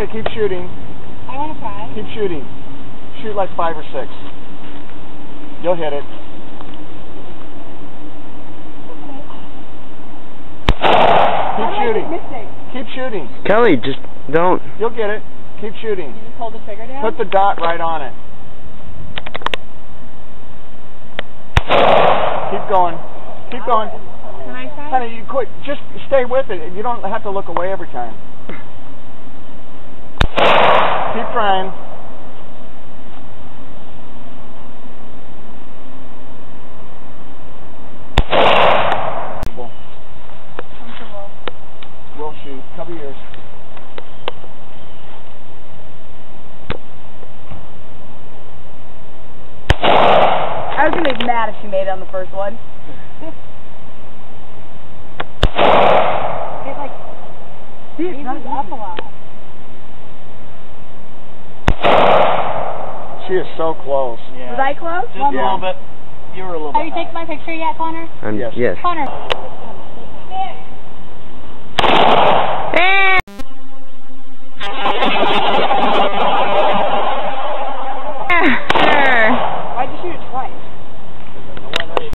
Okay, keep shooting. I want to try. Keep shooting. Shoot like 5 or 6. You'll hit it. Keep shooting. Keep shooting. Kelly, just don't. You'll get it. Keep shooting. You just hold the trigger down? Put the dot right on it. Keep going. Keep going. Can I try? Honey, you quit. Just stay with it. You don't have to look away every time. Keep trying. Comfortable. We'll shoot. Cover your ears. I was going to be mad if she made it on the first one. It like moves up a lot. She is so close. Yeah. Was I close? Just a little bit. You were a little bit. Have you taken my picture yet, Connor? Yes. Connor.